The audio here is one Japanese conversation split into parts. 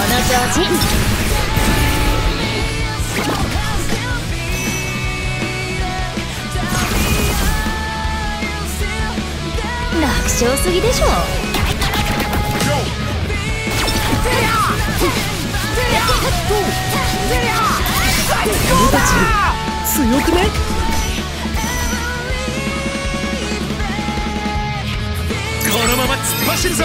調子。楽勝すぎでしょ。 俺たち強くね？このまま突っ走るぞ。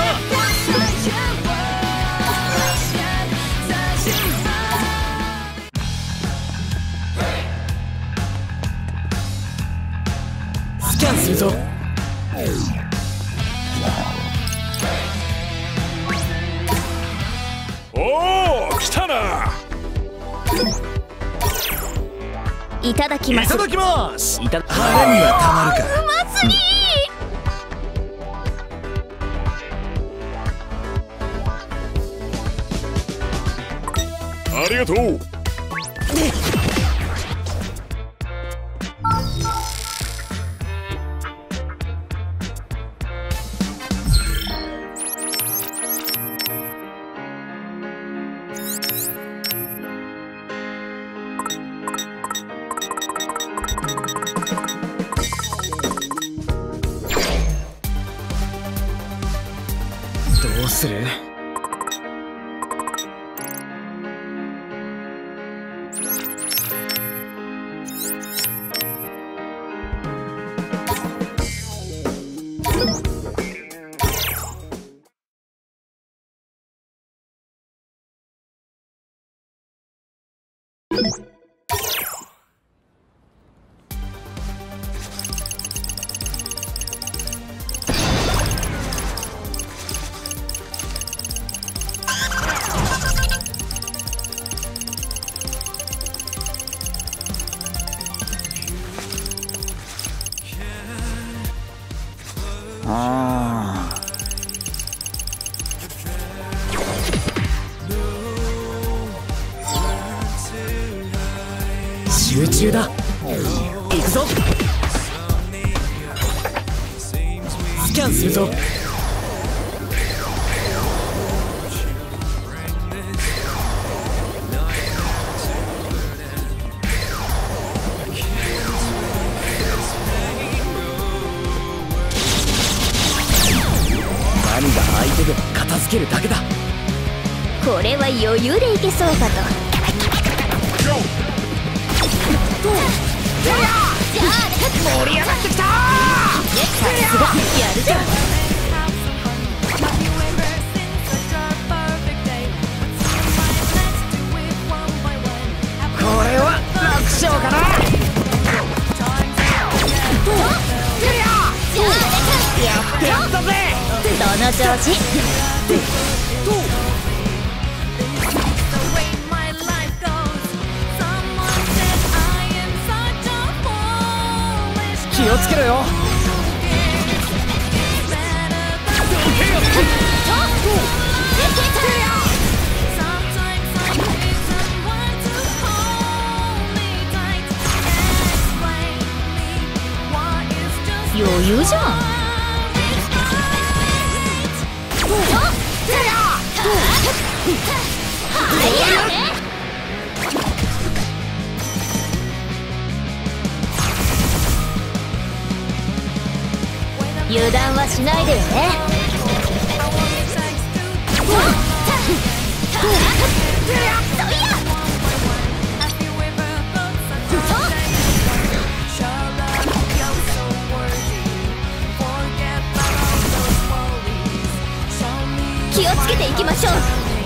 スキャンするぞ。 おお、来たな。 いただきます。 いただきます。腹にはたまるか。 うますぎありがとう。 どうする？ああ。集中だ。行くぞ。スキャンするぞ。何が相手でも片付けるだけだ。 これは余裕でいけそうかと。 盛り上がってきた。 さすがやるじゃん。 これは楽勝かな。やってやったぜ。 その調子。 気をつけろよ。 余裕じゃん。油断はしないでよね。気をつけていきましょう。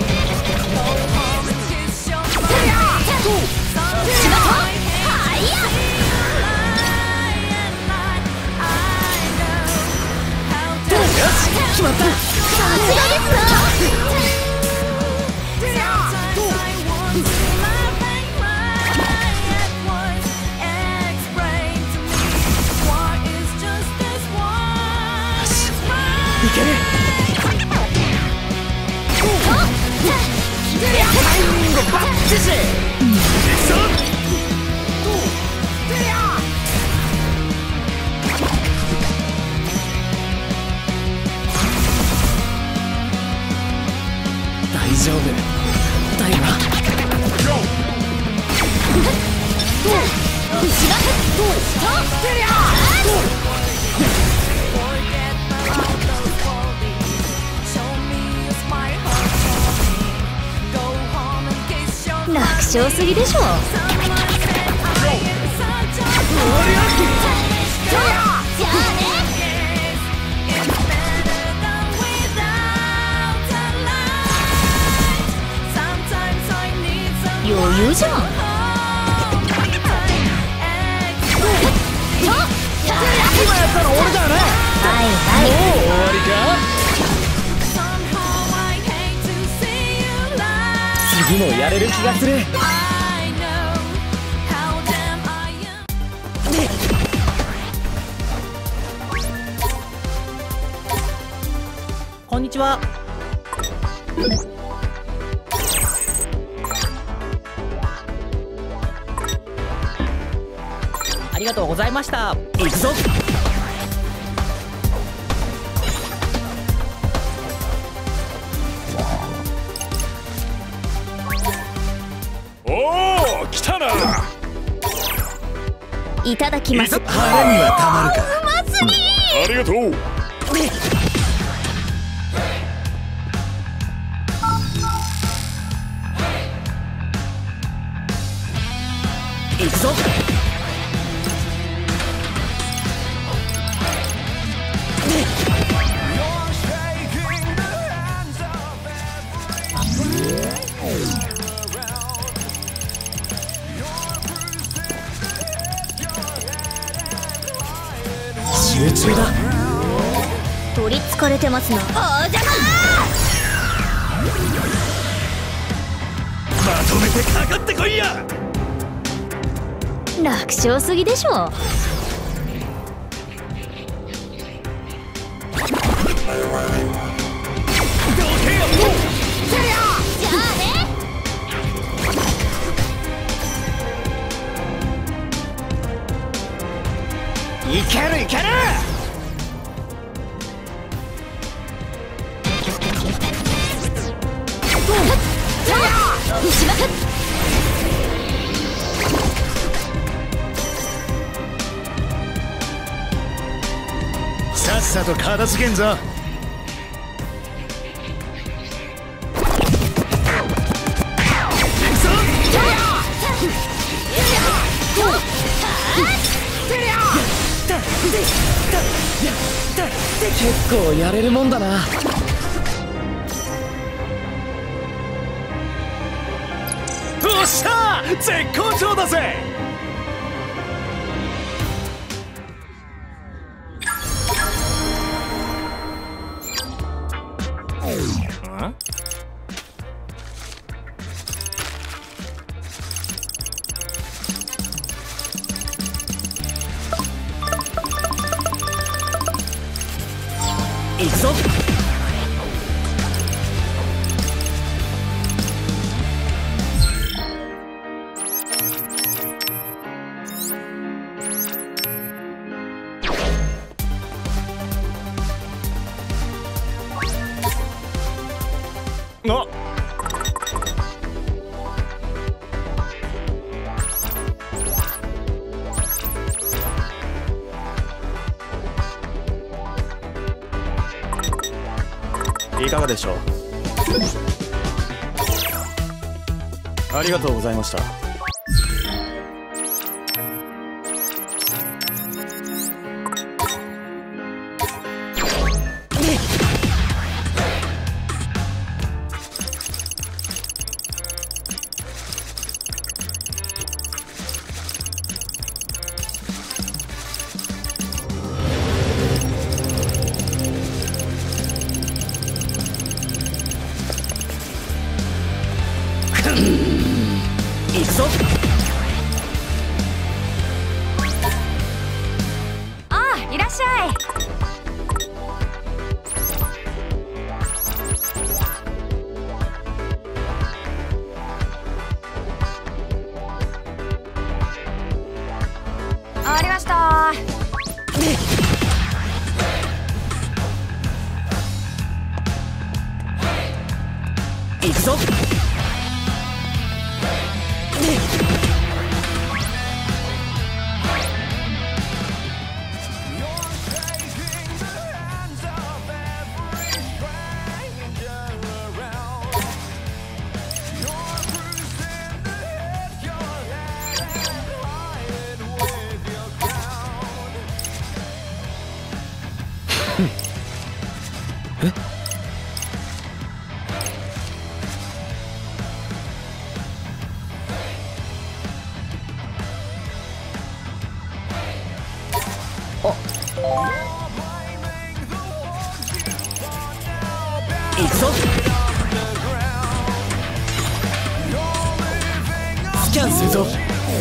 決まった。 さすがですな。 いける。タイミングバッチシ。大丈夫。 ないな。 楽勝すぎでしょ。余裕じゃん。 今やったの俺だよね。 はいはい。 もう終わりか。次もやれる気がする。こんにちは。ありがとうございました。行くぞ。 おお、来たな。 いただきます。 腹にはたまるか。 うますぎありがとう。 行くぞ。集中だ。 取りつかれてますな。お邪魔。 まとめてかかってこいや。 楽勝すぎでしょ。 いけるいける。さっさと片付けんぞ。結構やれるもんだな。おっしゃー、絶好調だぜ。行くぞ。あ、いかがでしょう。ありがとうございました。行くぞ。 ああ、いらっしゃい。ありました。 行くぞ。 行くぞ。スキャンするぞ。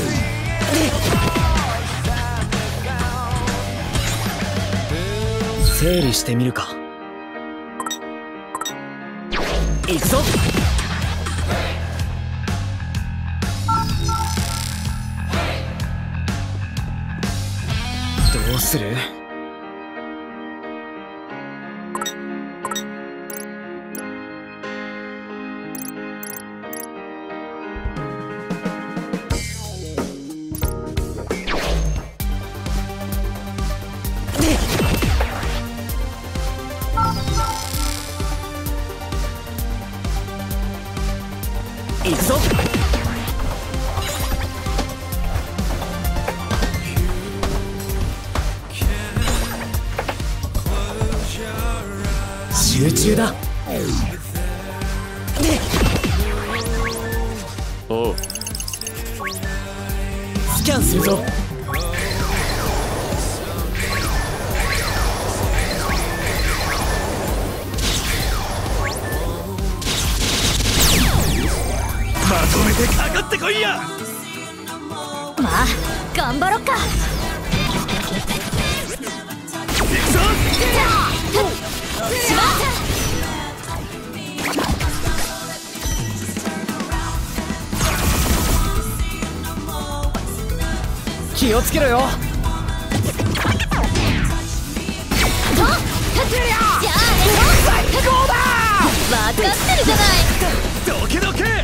整理してみるか。行くぞ。どうする？行くぞ。集中だ。 おう。 スキャンするぞ。 まとめてかかってこいや。 まあ頑張ろっか。 行くぞ。 しまった。 気をつけろよ。 じゃあね。最高だ。分かってるじゃない。 どけどけ。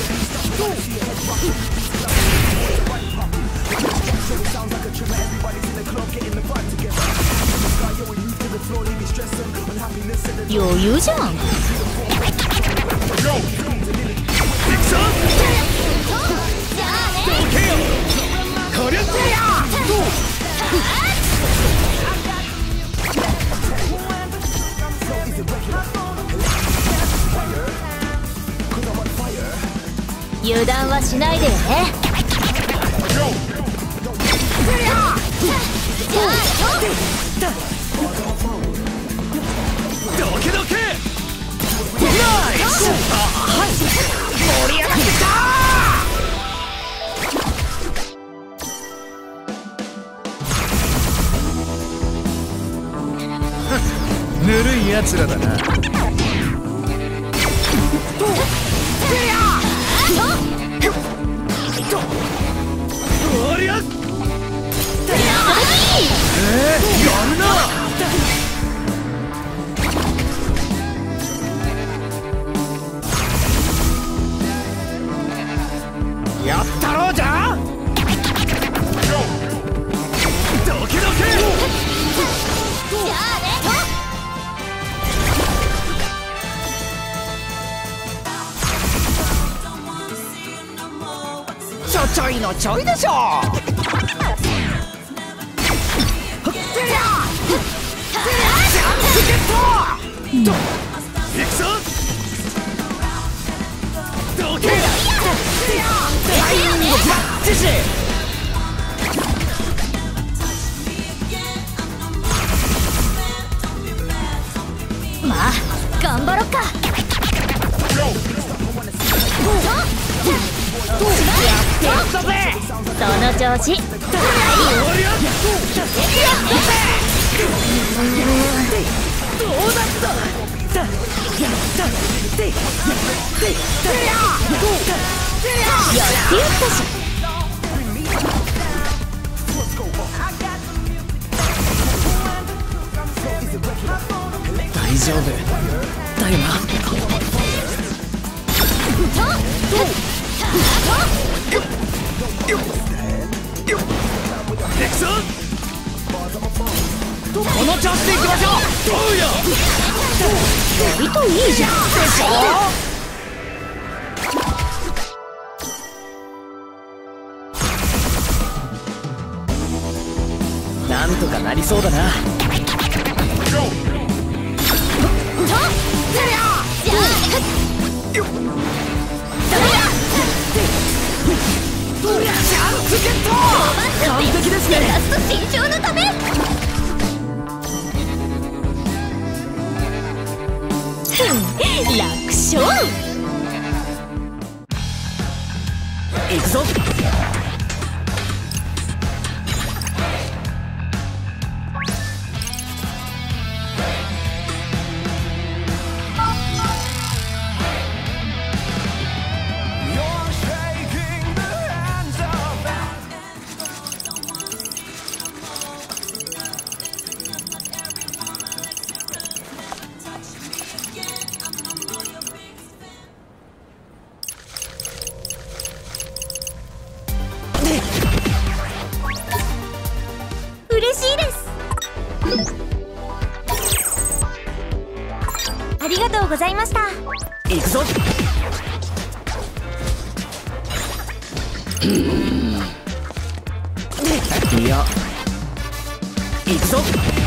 余裕じゃん。 行くぞ。 じゃあね。 どけよ。こりゃってや。 油断はしないでよね。じゃあどけどけ。 ナイス。盛り上がってきた。ぬるいやつらだな。 おりゃ。 やるな。やったろうじゃ。 どけどけ。 じゃあね。 ちょいのちょいでしょ。 行くぞ。どけ。 タイミングバッチシ。 まあ頑張ろっか。 やってやったぜ。 その調子。 おりゃ。 どうだった。 やってやったし。 大丈夫だよな。 行くぞ。 この調子でいきましょう。 どうや。 割といいじゃん。 でしょ。なんとかなりそうだな。 じゃ伸長のため。楽勝。 行くぞ。 嬉しいです。ありがとうございました。 行くぞ。いや、行くぞ。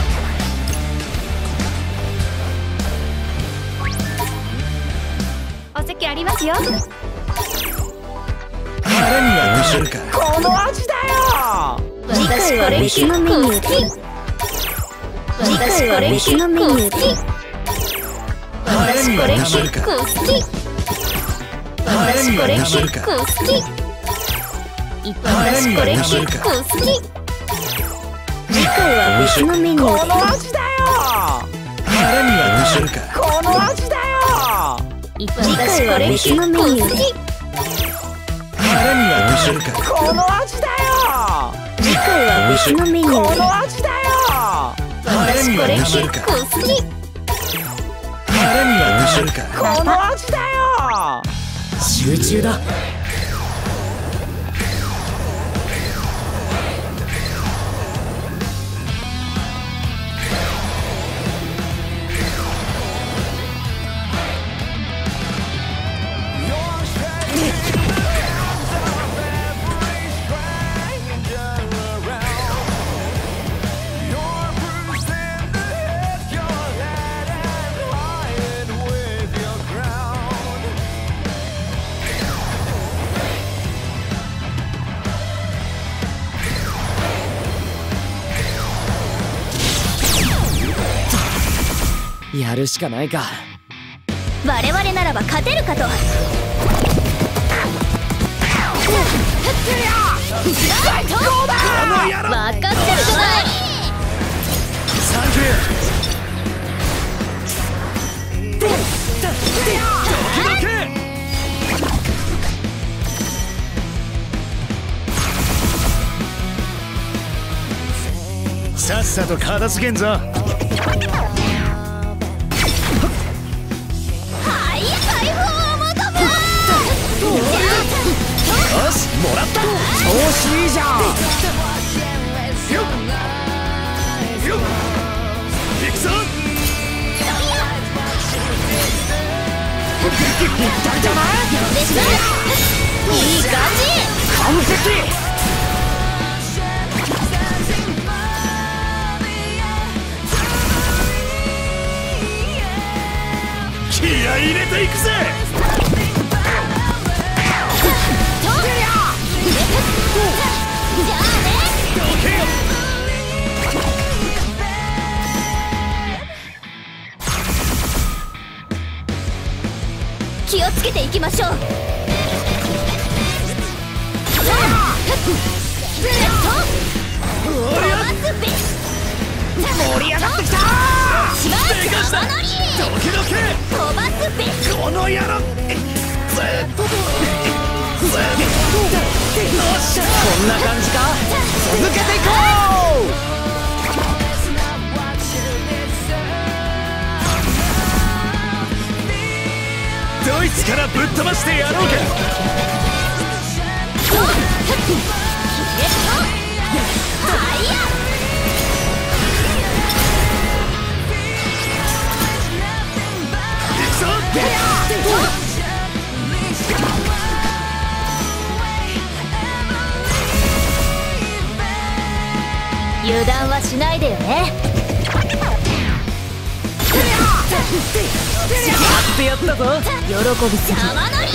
お席ありますよ。 腹には見せるか。 この味だよ。 私これ結構好き。私これ結構好き。私これ結構好き。私これ結構好き。私これ結構好き。次回は別のメニュー。 この味だよ。 腹には見せるか。 この味だよ。 次回は別のメニュー。 腹には見せるか。 この味だよ。 次回は別のメニュー。 この味だよ。 私これ結構好き。 腹には見せるか。 この味だよ。 集中だ。やるしかないか。 我々ならば勝てるかと。 最高だ。この野郎。 分かってるじゃない。 サンキュー。 どけ。 さっさと片付けんぞ。よし、もらった。 調子いいじゃん。 行くぞ。 ぴったりじゃない。 いい感じ。 完璧。 気合い入れていくぜ。 じゃあね。 どけよ。 気をつけていきましょう。 盛り上がってきた。 しばらく浜乗り。 どけどけ。 飛ばすべし。 この野郎。よっしゃ。 こんな感じか。続けていこう。ドイツからぶっ飛ばしてやろうか。 油断はしないでよね。 やってやったぞ。 喜びすぎ。浜乗り。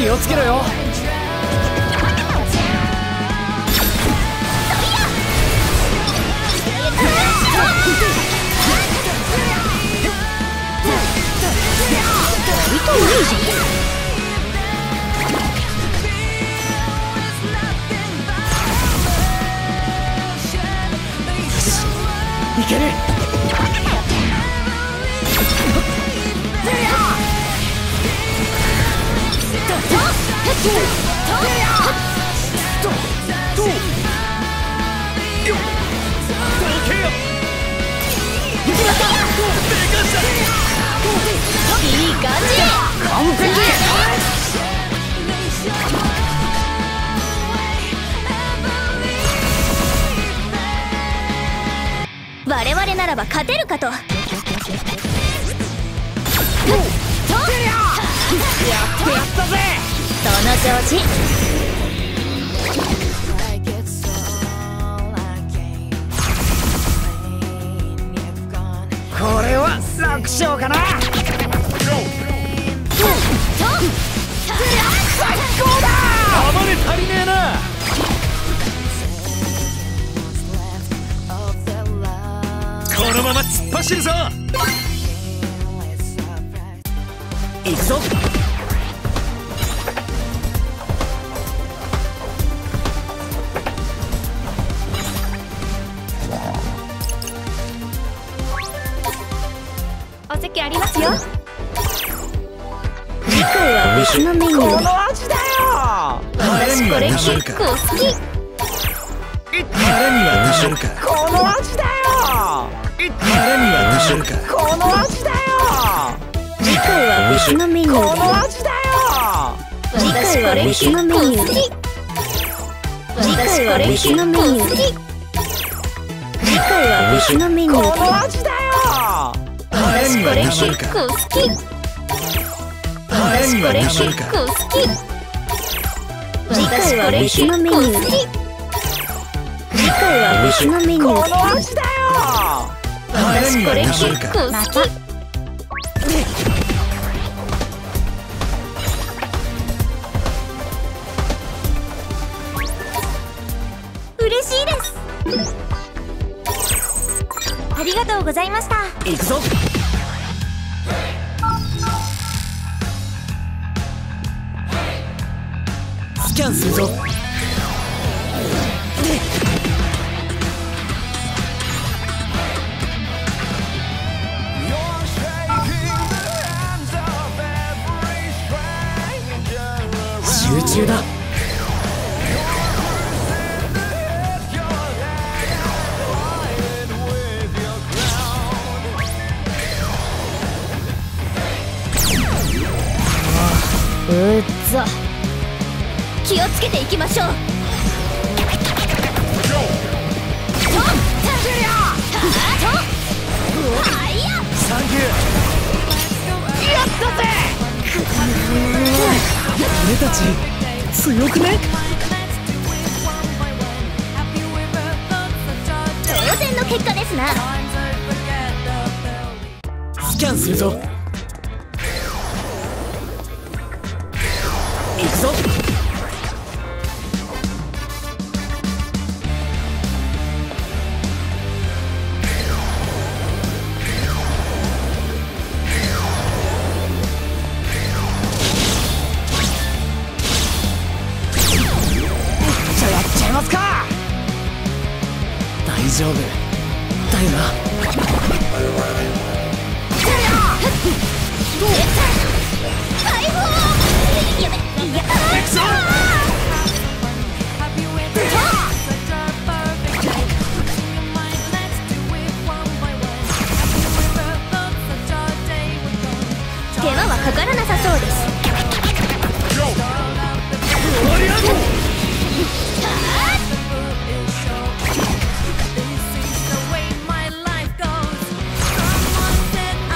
気をつけろよ。いける。 いい感じ。 完璧。 我々ならば勝てるかと。 やったぜ。 その調子。 これは楽勝かな。最高だ。暴れ足りねえな。このまま突っ走るぞ。行くぞ。 お席ありますよ。次回は別のメニューで。 この味だよ。 私これ結構好き。 腹にはなるか。この味だよ。腹にはなるか。この味だよ。 次回は別のメニューで。 この味だよ。 次回は別のメニューで。次回は別のメニューで。次回は別のメニューで。 この味だよ。 私これ結構好き。私これ結構好き。次回は別のメニューで。次回は別のメニューで。 この味だよ。 私これ結構好き。嬉しいです。ありがとうございました。 行くぞ。スキャンするぞ。集中だ。 うっざ。気をつけていきましょう。 サンキュー。やったぜ。俺たち強くね。 当然の結果ですな。 スキャンするぞ。行くぞ。じゃあやっちゃいますか。大丈夫だよな。 手間はかからなさそうです。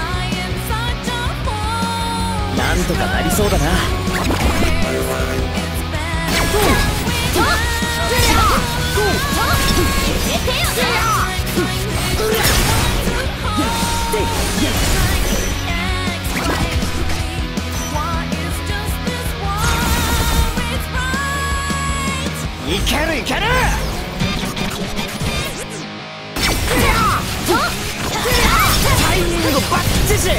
なんとかなりそうだな。 いけるいける。タイミングバッチシ。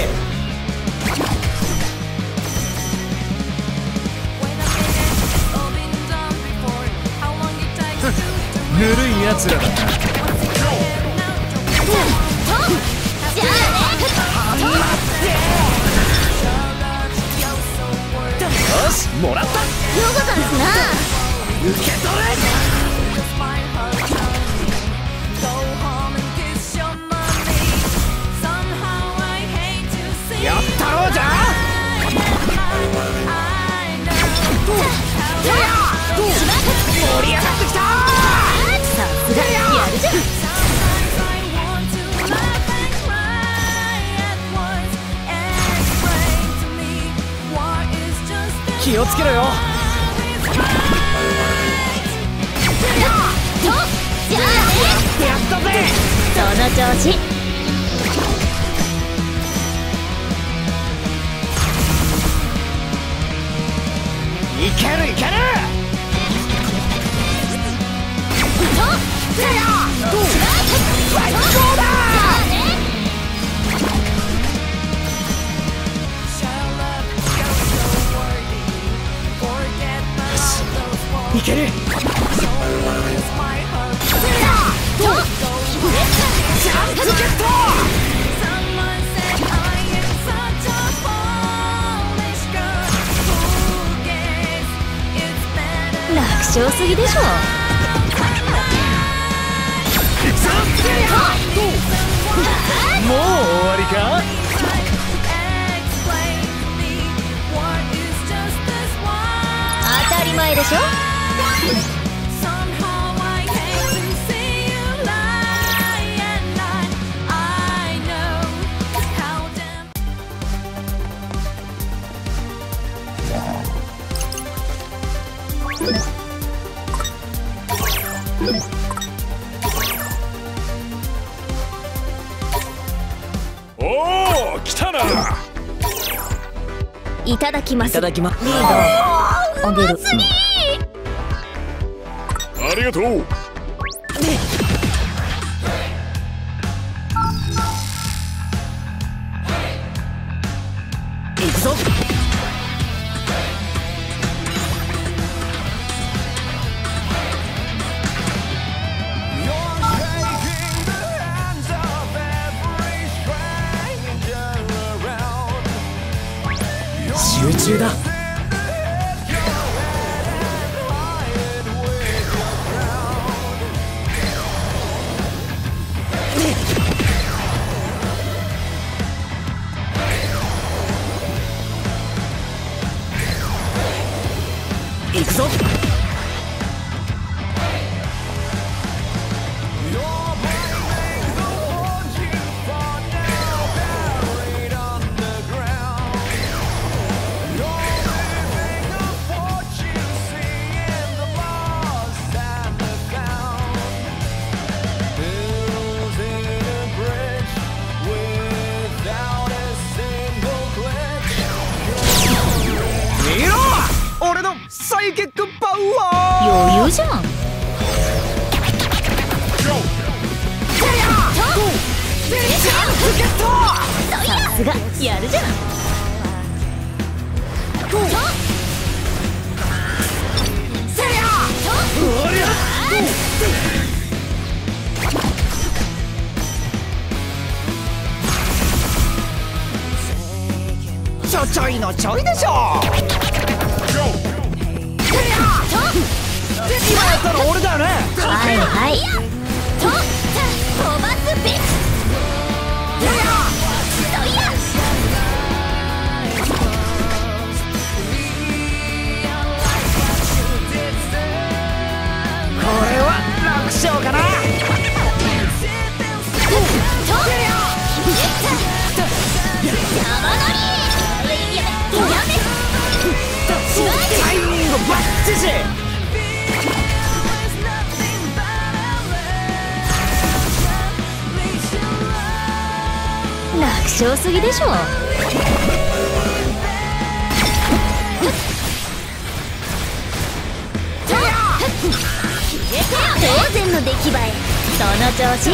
ぬるいやつらだな。よし、もらった。 ようござんすな。 受け取れ。やったろうじゃ。盛り上がってきた。 さすがやるじゃん。 気をつけろよ。 やったぜ。 その調子。 いけるいける。最高だ。いける。チャンスゲット。 楽勝すぎでしょ。 もう終わりか。 当たり前でしょ。 おお、来たな。 いただきます。 いただきます。 リードあげる。 ありがとう。 行くぞ。集中だ。行くぞ。見ろ、俺のサイキックパワー。 余裕じゃん。さすがやるじゃん。 ちょいのちょいでしょ。今やったら俺だよね。 はいはい。と飛ばすべ。 これは楽勝かな。タイミングバッチシ。 楽勝すぎでしょ。 当然の出来栄え。その調子。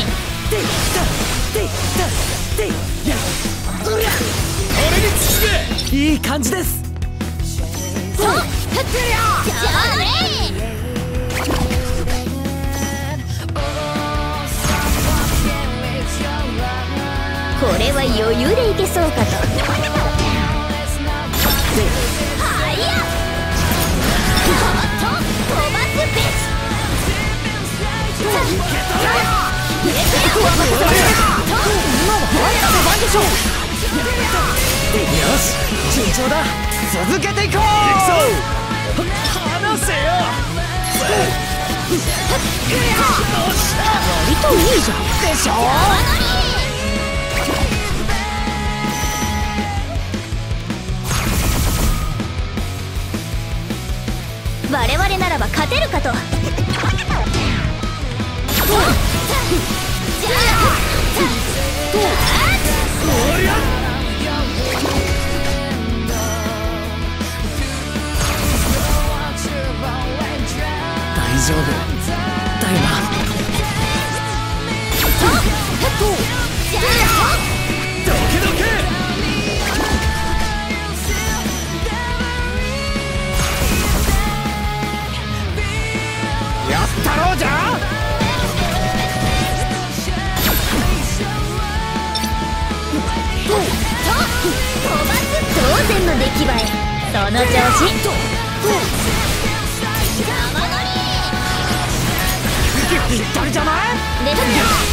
俺に続け。 いい感じです。 じゃあね。これは余裕でいけそうかと。はいや。飛ばすべし。 よし、順調だ。続けていこう。 離せよ。 割といいじゃん。でしょ。 我々ならば勝てるかと。 大丈夫だよな。 どけどけ。 やったろうじゃ。 当然の出来栄え。その調子。 ぴったりじゃない。 よし、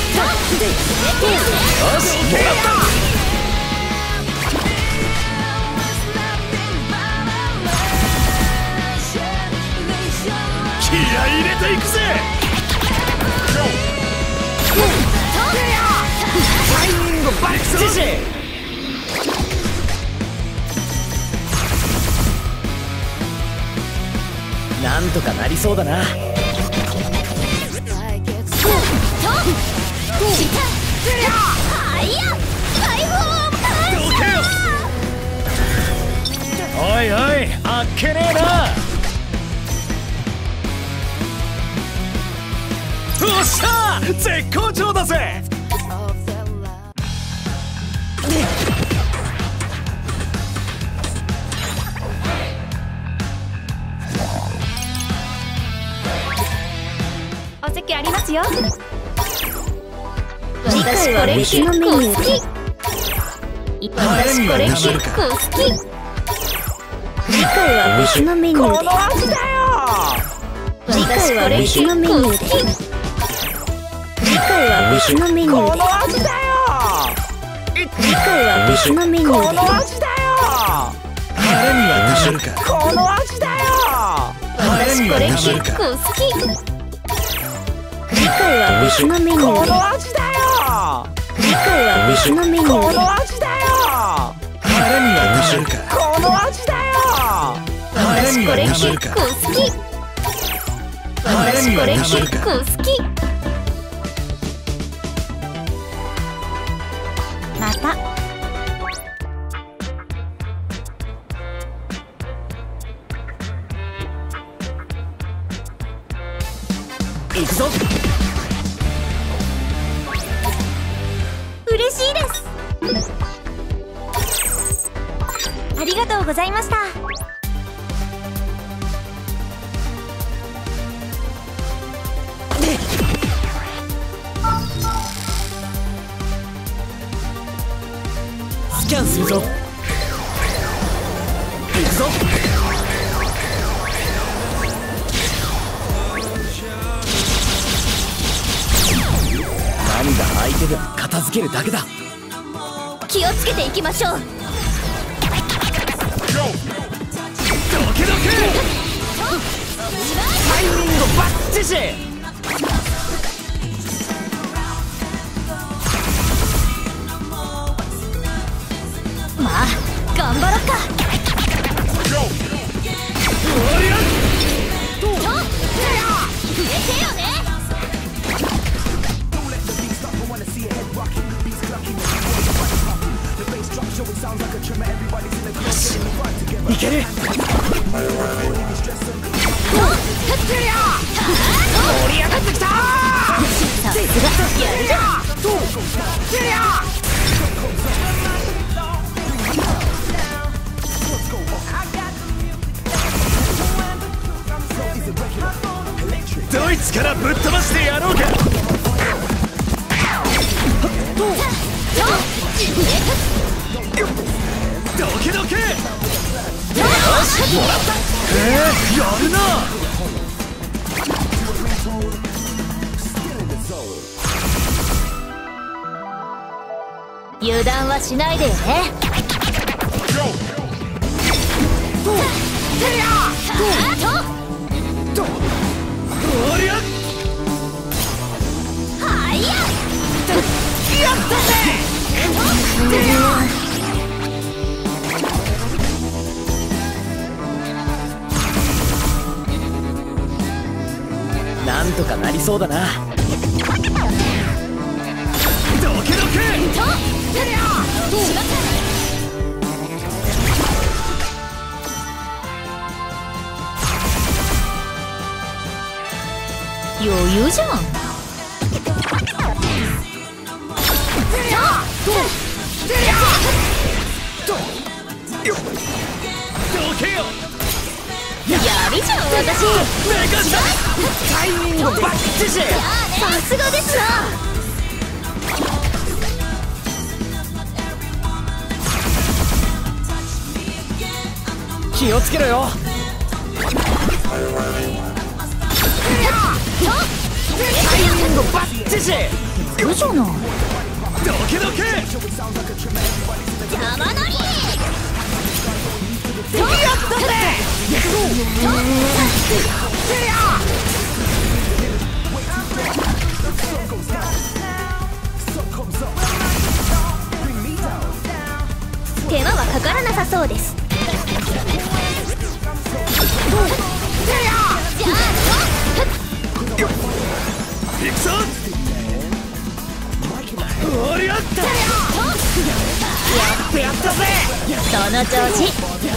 もらった。 気合い入れていくぜ。 タイミングバッチシ。なんとかなりそうだな。 おいおい、あっけねえな。よっしゃ、絶好調だぜ。 お席ありますよ。私これ結構好き。私これ結構好き。次回は別のメニューで。 この味だよ。 次回は別のメニューで。次回は別のメニューで。 この味だよ。 次回は別のメニューで。 この味だよ。 腹にはたまるか。 この味だよ。 私これ結構好き。次回は別のメニューで。 この味だよ。 次回は別のメニューで。 この味だよ。 腹にはたまるか。 この味だよ。 私これ結構好き。私これ結構好き。また。 行くぞ。 嬉しいです。ありがとうございました。 スキャンするぞ。行くぞ。何が相手でも片付けるだけだ。 気をつけていきましょう。 どけどけ。 タイミングバッチシ。 まあ頑張ろっか。入れてよね。 いける。 すがやるじゃん。 ドイツからぶっ飛ばしてやろうか。どけどけ。よし、もらった。やるな。 油断はしないでよね。 おりゃ。 はいや。 やったぜ。なんとかなりそうだな。どけどけ。 余裕じゃん。 どけよ。 やりじゃん私。 タイミングバッチシ。 さすがですな。 気をつけろよ。タイミングバッチシ。 どうじゃない。 どけどけ。 邪魔なり。 やったぜ。 手間はかからなさそうです。 行くぞ。おりゃった。やったぜ。 その調子。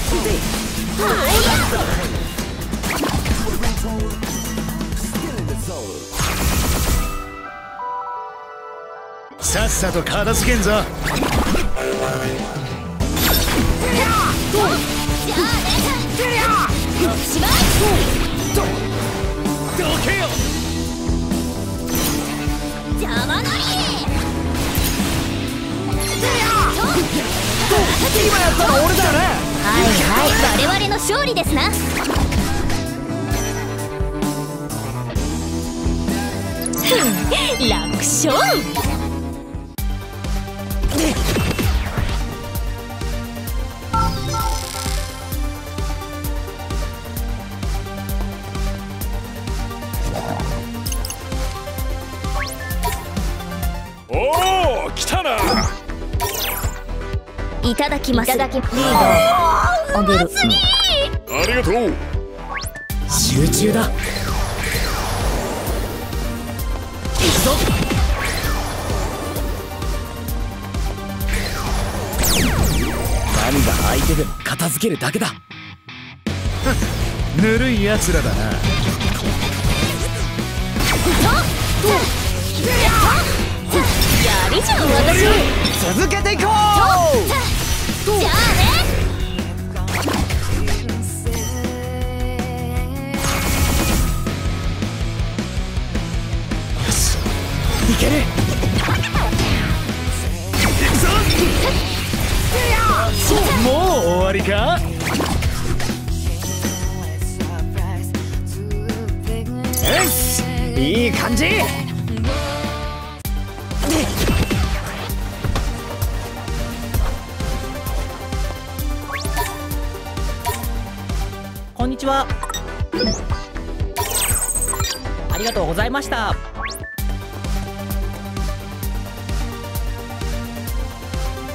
さっさと片付けんぞ。どけよ。 邪魔なり。 今やったの俺だよね。 はいはい、我々の勝利ですな。楽勝。 おお、来たな。 いただきます。リードあげる。 ありがとう。集中だ。行くぞ。何が相手でも片付けるだけだ。ぬるいやつらだな。 やりじゃん私。 続けていこう。 じゃあね。 よし、いける。行くぞ。もう終わりか。よし、いい感じ。 こんにちは。ありがとうございました。